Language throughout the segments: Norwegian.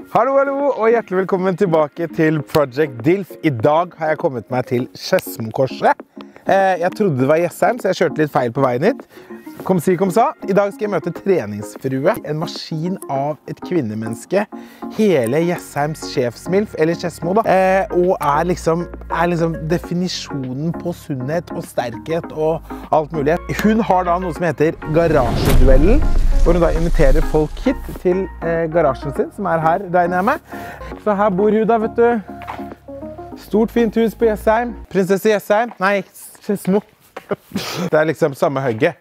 Hallo, hallo, og hjertelig velkommen tilbake til Project DILF. I dag har jeg kommet meg til Skedsmokorset. Jeg trodde det var Jessheim, så jeg kjørte litt feil på veien hit. Kom si, kom sa. I dag skal jeg møte treningsfrue, en maskin av et kvinnemenneske. Hele Jessheims sjefsmilf, eller Skedsmo da. Og er liksom definisjonen på sunnhet og sterkhet og alt mulig. Hun har da noe som heter Garasjeduellen, hvor hun da inviterer folk hit til garasjen sin, som er her, regner jeg med. Så her bor hun da, vet du. Stort fint hus på Jessheim. Prinsesse Jessheim. Nei, Skedsmo. Det er liksom samme høgget.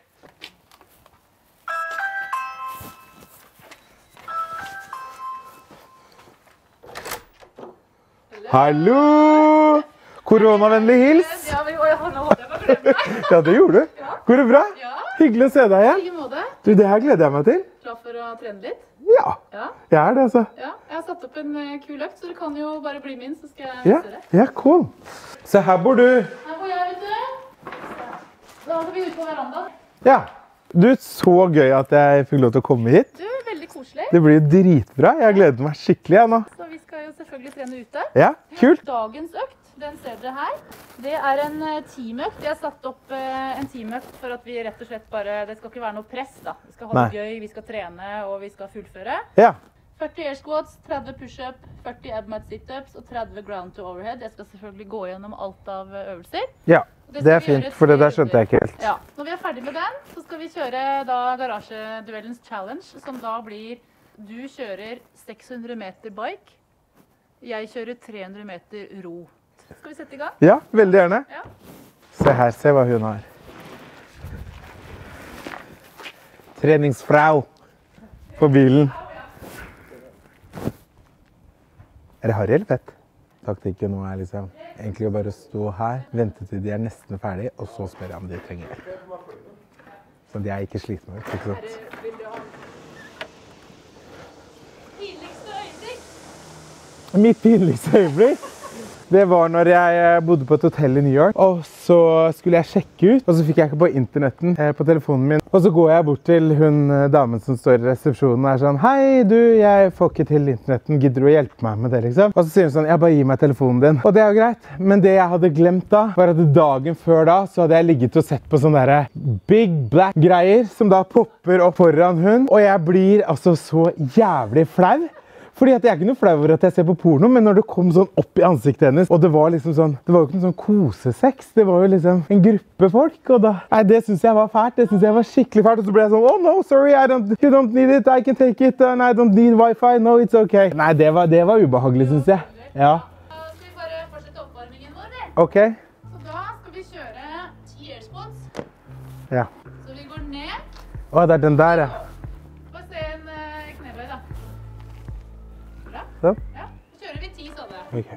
Hallo! Koronavennlig hils. Ja, nå hadde jeg bare glemt deg. Ja, det gjorde du. Går det bra? Ja. Hyggelig å se deg igjen. I måte. Du, det her gleder jeg meg til. Klar for å trene litt? Ja, jeg er det altså. Ja, jeg har satt opp en kul økt, så du kan jo bare bli min, så skal jeg vise det. Ja, cool. Så her bor du. Her bor jeg, vet du. Da skal vi ut på verandaen. Ja. Du, så gøy at jeg fikk lov til å komme hit. Du, veldig koselig. Det blir dritbra. Jeg gleder meg skikkelig nå. Så vi skal jo selvfølgelig trene ute. Ja, kult. Dagens økt, den ser dere her. Det er en teamøkt. Jeg har satt opp en teamøkt for at vi rett og slett bare, det skal ikke være noe press da. Vi skal ha det gøy, vi skal trene og vi skal fullføre. Ja. 40 air squats, 30 push-up, 40 abmat sit-ups og 30 ground to overhead. Jeg skal selvfølgelig gå gjennom alt av øvelser. Ja, det er fint, for det der skjønte jeg ikke helt. Ja, når vi er ferdig med den, så skal vi kjøre da garasjeduellens challenge, som da blir, du kjører 600 meter bike, jeg kjører 300 meter ro. Skal vi sette i gang? Ja, veldig gjerne. Ja. Se her, se hva hun har. Treningsfrau på bilen. Er det harry eller fett? Taktikken nå er liksom egentlig å bare stå her, vente til de er nesten ferdig, og så spørre jeg om de trenger hjelp. Så de er ikke slitne, ikke sant? Tidligste øyeblikk? Mitt tidligste øyeblikk? Det var når jeg bodde på et hotell i New York, og så skulle jeg sjekke ut, og så fikk jeg ikke på internetten på telefonen min. Og så går jeg bort til hun damen som står i resepsjonen og er sånn, «Hei du, jeg får ikke til internetten, gidder du å hjelpe meg med det liksom?» Og så sier hun sånn, «Jeg bare gir meg telefonen din.» Og det er jo greit, men det jeg hadde glemt da, var at dagen før da, så hadde jeg ligget og sett på sånne der big black greier, som da popper opp foran hun, og jeg blir altså så jævlig flau. Fordi at jeg er ikke noe flau over at jeg ser på porno, men når det kom sånn opp i ansiktet hennes, og det var liksom sånn, det var jo ikke noe sånn kosesex, det var jo liksom en gruppe folk, og da, nei, det synes jeg var fælt, det synes jeg var skikkelig fælt, og så ble jeg sånn, oh no, sorry, you don't need it, I can take it, and I don't need wifi, no, it's okay. Nei, det var ubehagelig, synes jeg. Ja. Da skal vi bare fortsette oppvarmingen vår, eller? Ok. Så da skal vi kjøre 10 air squats. Ja. Så vi går ned. Å, det er den der, ja. Bare se en knebøy da. Bra? Så. Ja, så kjører vi 10 sånne. Ok.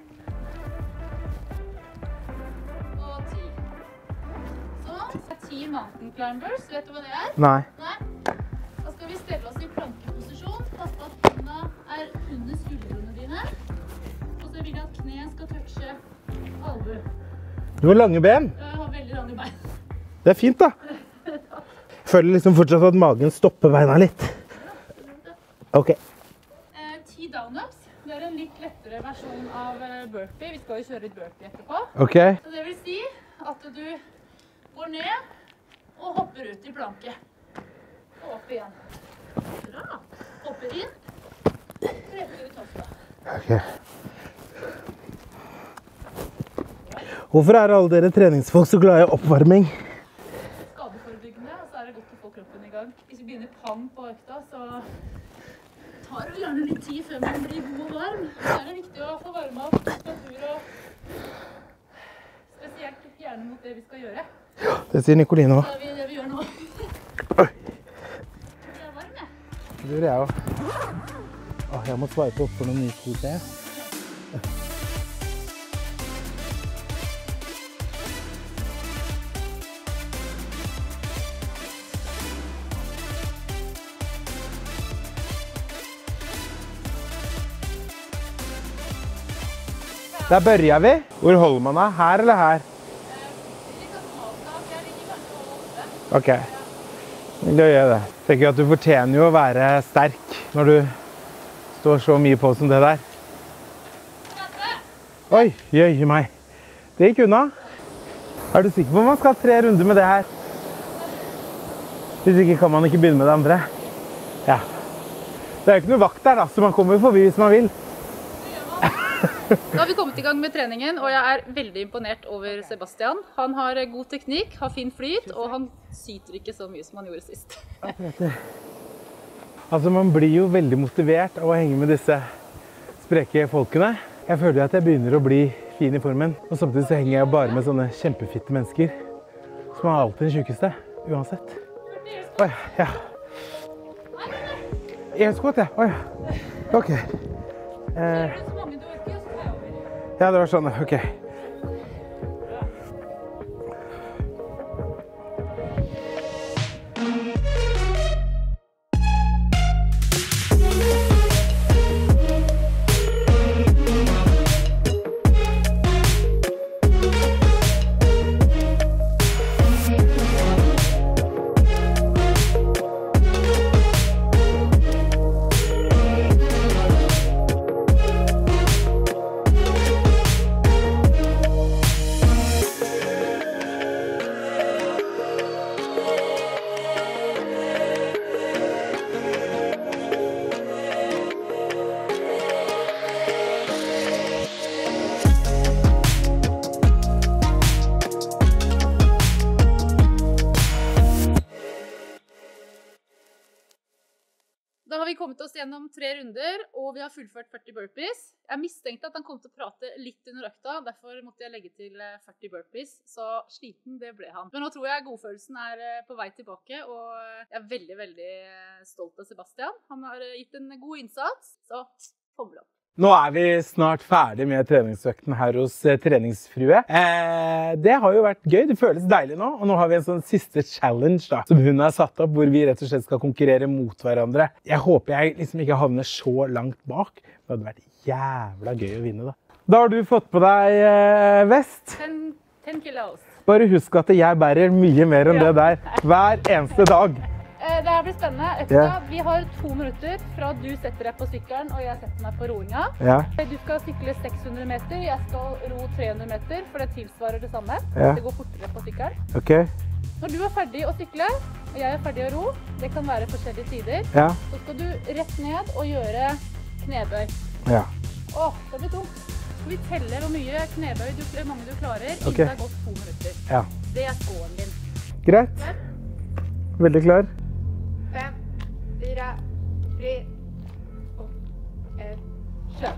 Og 10. Så 10 mountain climbers, vet du hva det er? Nei. Nei. Da skal vi stelle oss i plankeposisjon. Pass på at hendene er under skuldrene dine. Og så vil jeg at kneet skal touche albu. Du har lange ben. Jeg har veldig lange bein. Det er fint da. Jeg føler liksom fortsatt at magen stopper beina litt. Ok. 10 down-ups. Det er en litt lettere versjon av burpee. Vi skal jo kjøre litt burpee etterpå. Ok. Så det vil si at du går ned og hopper ut i planke. Og opp igjen. Bra. Hopper inn. Trekker ut hofta. Ok. Hvorfor er alle dere treningsfolk så glad i oppvarming? Skadeforebyggende, og så er det godt å få kroppen i gang. Hvis vi begynner pang på økta, så tar det gjerne litt tid før man blir god og varm. Så er det viktig å få varme opp temperatur og spesielt gjerne mot det vi skal gjøre. Det sier Nicoline også. Det er det vi gjør nå. Oi. Jeg er varm, jeg. Det gjør jeg også. Jeg må svare opp for noen nye sko til. Der børja vi. Hvor holder man da? Her eller her? Ok. Da gjør jeg det. Jeg tenker at du fortjener jo å være sterk når du står så mye på som det der. Oi, jøy meg. Det gikk unna. Er du sikker på om man skal ha 3 runder med det her? Hvis ikke kan man ikke begynne med det andre. Ja. Det er jo ikke noe vakt der da, så man kommer forbi hvis man vil. Da har vi kommet i gang med treningen, og jeg er veldig imponert over Sebastian. Han har god teknikk, har fin flyt, og han syter ikke så mye som han gjorde sist. Altså, man blir jo veldig motivert av å henge med disse spreke folkene. Jeg føler at jeg begynner å bli fin i formen, og samtidig så henger jeg bare med sånne kjempefitte mennesker som er alltid den sykeste, uansett. Oi, ja. En skått, ja. Oi, ok. Ja, det var sånn, ok. Da har vi kommet oss gjennom 3 runder, og vi har fullført 40 burpees. Jeg mistenkte at han kom til å prate litt under økta, derfor måtte jeg legge til 40 burpees. Så sliten, det ble han. Men nå tror jeg godfølelsen er på vei tilbake, og jeg er veldig, veldig stolt av Sebastian. Han har gitt en god innsats, så tommel opp. Nå er vi snart ferdig med treningsøkten her hos treningsfrue. Det har jo vært gøy, det føles deilig nå, og nå har vi en sånn siste challenge da, som hun har satt opp, hvor vi rett og slett skal konkurrere mot hverandre. Jeg håper jeg liksom ikke havner så langt bak, det hadde vært jævla gøy å vinne da. Da har du fått på deg vest. 10 kilos. Bare husk at jeg bærer mye mer enn det der, hver eneste dag. Det her blir spennende. Økta, vi har 2 minutter fra du setter deg på sykkelen og jeg setter meg på roinga. Du skal sykle 600 meter, jeg skal ro 300 meter, for det tilsvarer det samme. Det går fortere på sykkelen. Når du er ferdig å sykle, og jeg er ferdig å ro, det kan være forskjellige tider, så skal du rett ned og gjøre knebøy. Åh, det blir tungt. Skal vi telle hvor mye knebøy mange du klarer innen det har gått 2 minutter. Det er skåren din. Greit. Veldig klar. 5, 4, 3, 2, 1, kjør.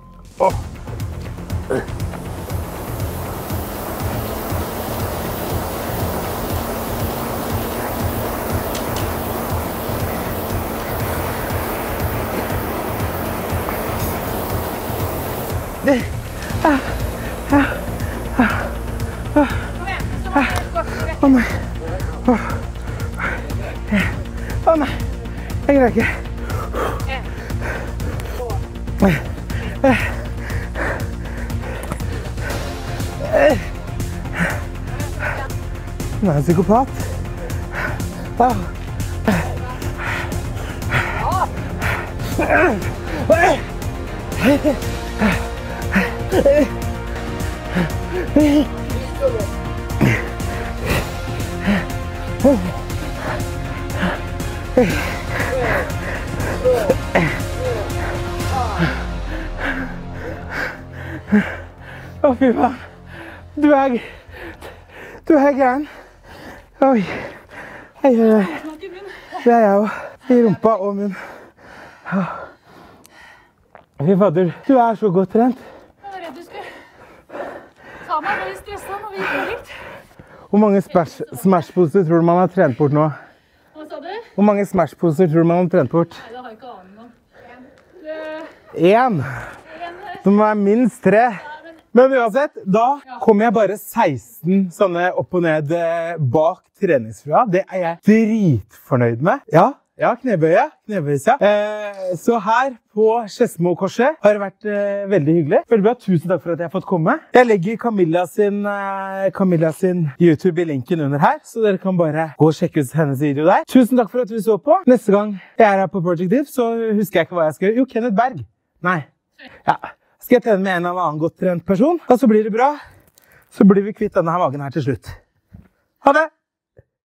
Kom igjen. Å nei, jeg greier ikke. 1, 2. Hun er en psykopat. Å, fy faen. Du er gæren. Oi. Hei. Det er jeg jo. I rumpa og munn. Fy fader, du er så godt trent. Jeg var redd du skulle ta meg veldig stresset når vi gikk på likt. Hvor mange Smash-poser tror du man har trent bort nå? Hva sa du? Hvor mange Smash-poser tror du man har trent bort? Nei, det har jeg ikke aning om. 1. Det må være minst 3. Men uansett, da kom jeg bare 16 sånne opp og ned bak treningsfrua. Det er jeg dritfornøyd med. Ja, Ja, knebøys, ja. Så her på Skedsmokorset har det vært veldig hyggelig. Veldig bra, tusen takk for at jeg har fått komme. Jeg legger Camilla sin YouTube i linken under her, så dere kan bare gå og sjekke ut hennes video der. Tusen takk for at du så på. Neste gang jeg er her på Project Div, så husker jeg ikke hva jeg skal gjøre. Jo, Kenneth Berg. Nei. Ja. Skal jeg trene med en eller annen godt trent person, og så blir det bra. Så blir vi kvitt denne her magen her til slutt. Ha det!